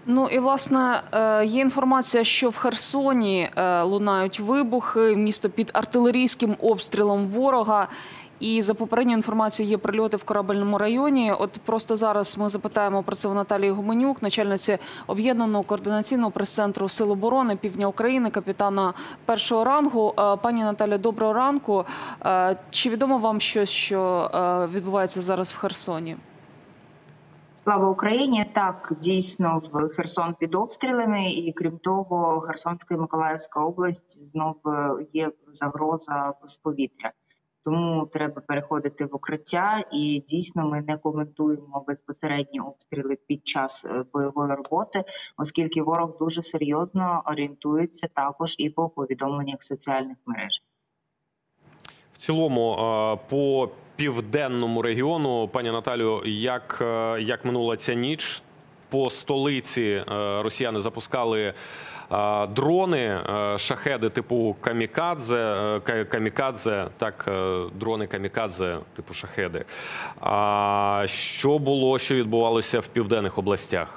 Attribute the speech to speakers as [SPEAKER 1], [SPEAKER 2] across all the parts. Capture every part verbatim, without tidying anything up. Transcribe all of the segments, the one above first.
[SPEAKER 1] Ну і, власне, є інформація, що в Херсоні лунають вибухи, місто під артилерійським обстрілом ворога. І за попередньою інформацією є прильоти в Корабельному районі. От просто зараз ми запитаємо про це у Наталії Гуменюк, начальниці Об'єднаного координаційного прес-центру Сил оборони Півдня України, капітана першого рангу. Пані Наталі, доброго ранку. Чи відомо вам щось, що відбувається зараз в Херсоні?
[SPEAKER 2] Слава Україні! Так, дійсно, в Херсон під обстрілами, і крім того, Херсонська і Миколаївська область знов є загроза з повітря. Тому треба переходити в укриття, і дійсно ми не коментуємо безпосередні обстріли під час бойової роботи, оскільки ворог дуже серйозно орієнтується також і по повідомленнях соціальних мереж.
[SPEAKER 3] В цілому, по південному регіону, пані Наталю, як, як минула ця ніч? По столиці росіяни запускали дрони, шахеди типу камікадзе, камікадзе, так, дрони камікадзе типу шахеди. А що було, що відбувалося в південних областях?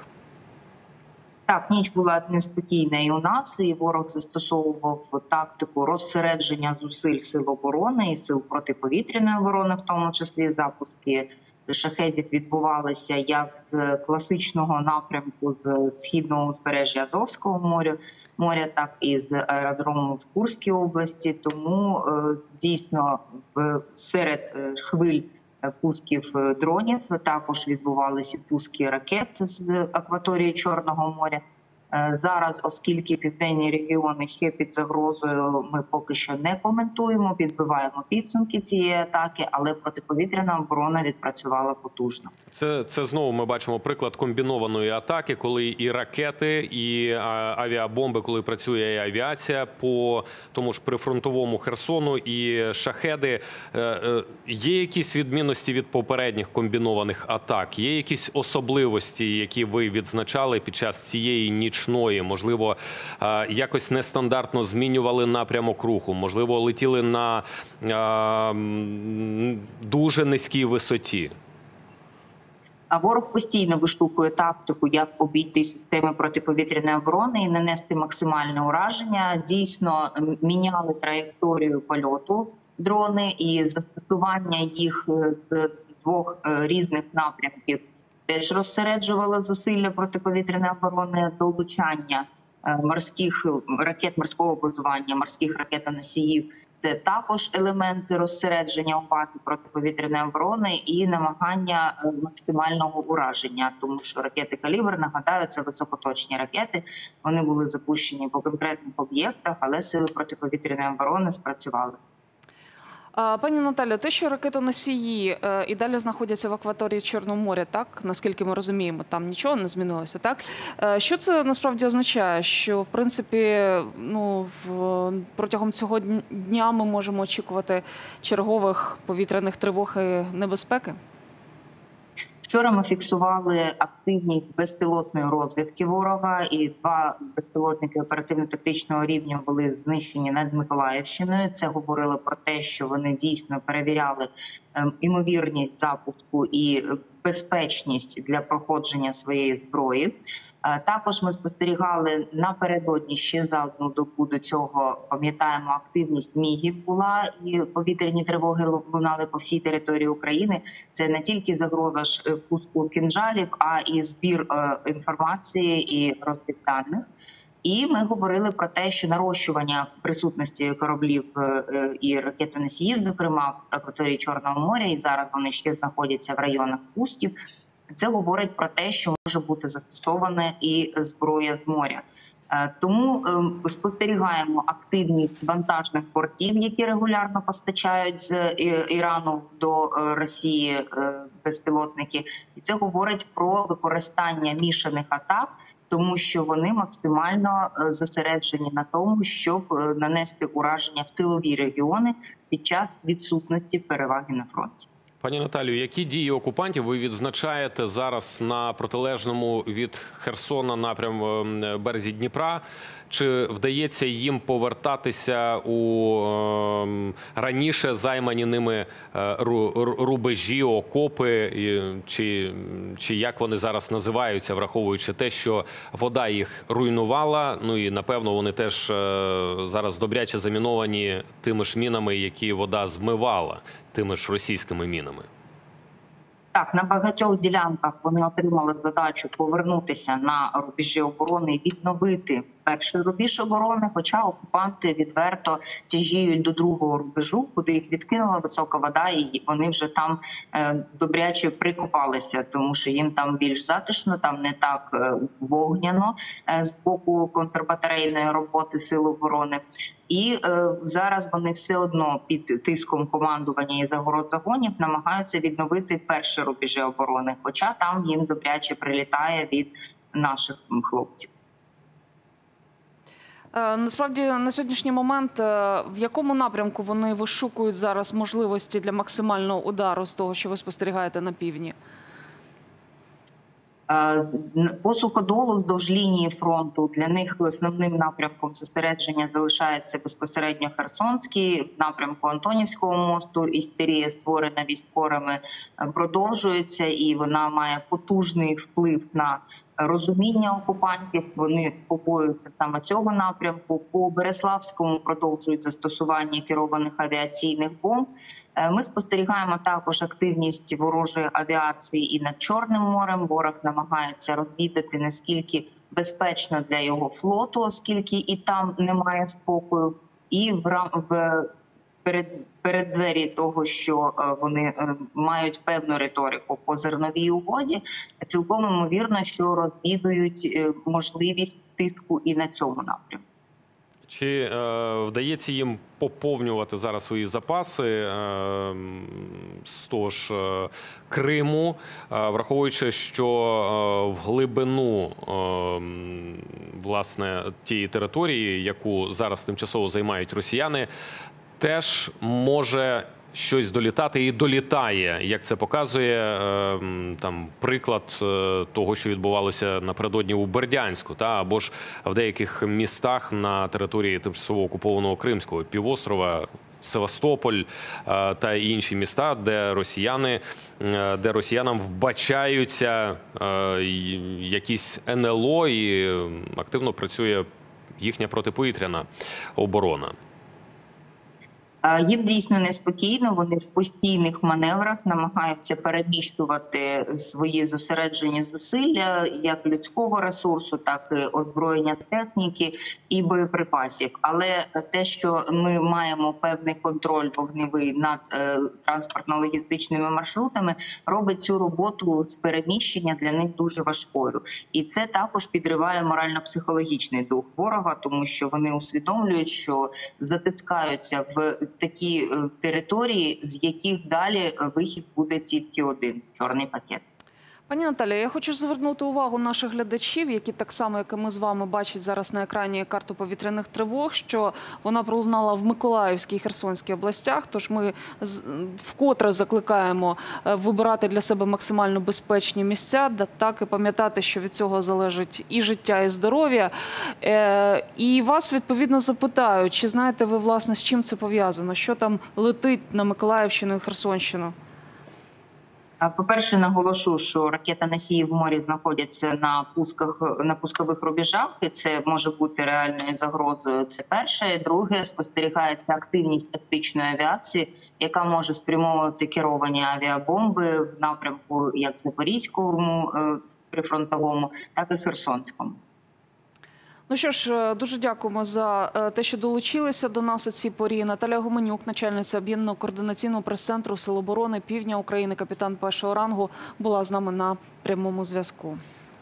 [SPEAKER 2] Так, ніч була неспокійна і у нас, і ворог застосовував тактику розсередження зусиль сил оборони і сил протиповітряної оборони, в тому числі запуски шахедів відбувалися як з класичного напрямку з східного узбережжя Азовського моря, моря, так і з аеродрому в Курській області. Тому дійсно серед хвиль пусків дронів також відбувалися пуски ракет з акваторії Чорного моря. Зараз, оскільки південні регіони ще під загрозою, ми поки що не коментуємо, підбиваємо підсумки цієї атаки, але протиповітряна оборона відпрацювала потужно.
[SPEAKER 3] Це, це знову ми бачимо приклад комбінованої атаки, коли і ракети, і авіабомби, коли працює і авіація по тому ж прифронтовому Херсону, і шахеди. Є якісь відмінності від попередніх комбінованих атак? Є якісь особливості, які ви відзначали під час цієї нічної? Можливо, якось нестандартно змінювали напрямок руху, можливо, летіли на дуже низькій висоті?
[SPEAKER 2] А ворог постійно виштовхує тактику, як обійти системи протиповітряної оборони і нанести максимальне ураження. Дійсно, міняли траєкторію польоту дрони, і застосування їх з двох різних напрямків теж розсереджували зусилля протиповітряної оборони, долучання морських ракет морського базування, морських ракетоносіїв. Це також елементи розсередження уваги протиповітряної оборони і намагання максимального ураження. Тому що ракети «Калібр», нагадаю, це високоточні ракети. Вони були запущені по конкретних об'єктах, але сили протиповітряної оборони спрацювали.
[SPEAKER 1] Пані Наталю, те, що ракетоносії і далі знаходяться в акваторії Чорного моря, так, наскільки ми розуміємо, там нічого не змінилося, так? Що це насправді означає? Що, в принципі, ну, в, протягом цього дня ми можемо очікувати чергових повітряних тривог і небезпеки?
[SPEAKER 2] Вчора ми фіксували активність безпілотної розвідки ворога, і два безпілотники оперативно-тактичного рівня були знищені над Миколаївщиною. Це говорило про те, що вони дійсно перевіряли імовірність запуску і безпечність для проходження своєї зброї. Також ми спостерігали напередодні ще за одну добу до цього, пам'ятаємо, активність мігів була і повітряні тривоги лунали по всій території України. Це не тільки загроза ж пуску кінжалів, а і збір інформації і розвідданих. І ми говорили про те, що нарощування присутності кораблів і ракетоносіїв, зокрема в акваторії Чорного моря, і зараз вони ще знаходяться в районах пусків, це говорить про те, що може бути застосована і зброя з моря. Тому спостерігаємо активність вантажних портів, які регулярно постачають з Ірану до Росії безпілотники. І це говорить про використання мішаних атак, тому що вони максимально зосереджені на тому, щоб нанести ураження в тилові регіони під час відсутності переваги на фронті.
[SPEAKER 3] Пані Наталію, які дії окупантів ви відзначаєте зараз на протилежному від Херсона напряму березі Дніпра? Чи вдається їм повертатися у е, раніше займані ними е, рубежі, окопи, чи, чи як вони зараз називаються, враховуючи те, що вода їх руйнувала, ну і напевно вони теж е, зараз добряче заміновані тими ж мінами, які вода змивала, тими ж російськими мінами?
[SPEAKER 2] Так, на багатьох ділянках вони отримали задачу повернутися на рубежі оборони і відновити перший рубіж оборони, хоча окупанти відверто тяжіють до другого рубежу, куди їх відкинула висока вода, і вони вже там е, добряче прикопалися, тому що їм там більш затишно, там не так е, вогняно е, з боку контрбатарейної роботи Сил оборони. І е, зараз вони все одно під тиском командування і загород загонів намагаються відновити перші рубежі оборони, хоча там їм добряче прилітає від наших хлопців.
[SPEAKER 1] Насправді, на сьогоднішній момент, в якому напрямку вони вишукують зараз можливості для максимального удару з того, що ви спостерігаєте на півдні?
[SPEAKER 2] По суходолу вздовж лінії фронту для них основним напрямком зосередження залишається безпосередньо Херсонський, в напрямку Антонівського мосту. Істерія, створена військовими, продовжується, і вона має потужний вплив на розуміння окупантів. Вони побоюються саме цього напрямку. По Береславському продовжують застосування керованих авіаційних бомб. Ми спостерігаємо також активність ворожої авіації і над Чорним морем. Ворог намагається розвідати, наскільки безпечно для його флоту, оскільки і там немає спокою. І в, в перед, перед двері того, що вони мають певну риторику по зерновій угоді, цілком ймовірно, що розвідують можливість тиску і на цьому напрямку.
[SPEAKER 3] Чи е, вдається їм поповнювати зараз свої запаси е, з того ж е, Криму, е, враховуючи, що е, в глибину е, власне тієї території, яку зараз тимчасово займають росіяни, теж може щось долітати і долітає, як це показує там приклад того, що відбувалося напередодні у Бердянську, та або ж в деяких містах на території тимчасово окупованого Кримського півострова, Севастополь та інші міста, де росіяни, де росіянам вбачаються якісь ен ел о і активно працює їхня протиповітряна оборона.
[SPEAKER 2] Їм дійсно неспокійно, вони в постійних маневрах намагаються переміщувати свої зосереджені зусилля як людського ресурсу, так і озброєння техніки і боєприпасів. Але те, що ми маємо певний контроль вогневий над е, транспортно-логістичними маршрутами, робить цю роботу з переміщення для них дуже важкою. І це також підриває морально-психологічний дух ворога, тому що вони усвідомлюють, що затискаються в такі території, з яких далі вихід буде тільки один – чорний пакет.
[SPEAKER 1] Пані Наталія, я хочу звернути увагу наших глядачів, які так само, як і ми з вами, бачать зараз на екрані карту повітряних тривог, що вона пролунала в Миколаївській і Херсонській областях. Тож ми вкотре закликаємо вибирати для себе максимально безпечні місця, так і пам'ятати, що від цього залежить і життя, і здоров'я. І вас, відповідно, запитаю, чи знаєте ви, власне, з чим це пов'язано? Що там летить на Миколаївщину і Херсонщину?
[SPEAKER 2] По-перше, наголошу, що ракета-носії в морі знаходяться на пусках, на пускових рубежах, і це може бути реальною загрозою. Це перше. Друге, спостерігається активність тактичної авіації, яка може спрямовувати керовані авіабомби в напрямку як Запорізькому прифронтовому, так і Херсонському.
[SPEAKER 1] Ну що ж, дуже дякуємо за те, що долучилися до нас у цій порі. Наталія Гуменюк, начальниця Об'єднаного координаційного прес-центру Сил оборони Півдня України, капітан першого рангу, була з нами на прямому зв'язку.